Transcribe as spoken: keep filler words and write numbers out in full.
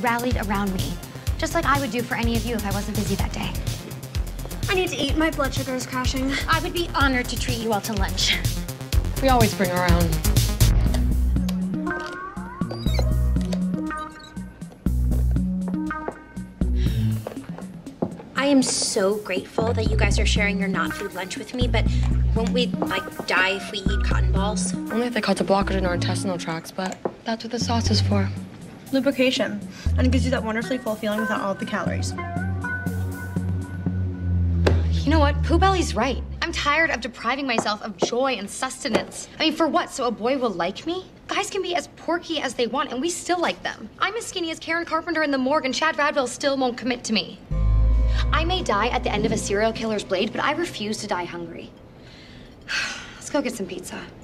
rallied around me, just like I would do for any of you if I wasn't busy that day. I need to eat. My blood sugar is crashing. I would be honored to treat you all to lunch. We always bring our own. I am so grateful that you guys are sharing your not-food lunch with me, but won't we, like, die if we eat cotton balls? Only if they cause a blockage in our intestinal tracts, but that's what the sauce is for. Lubrication. And it gives you that wonderfully full feeling without all of the calories. You know what? Pooh Belly's right. I'm tired of depriving myself of joy and sustenance. I mean, for what? So a boy will like me? Guys can be as porky as they want, and we still like them. I'm as skinny as Karen Carpenter in the morgue, and Chad Radwell still won't commit to me. I may die at the end of a serial killer's blade, but I refuse to die hungry. Let's go get some pizza.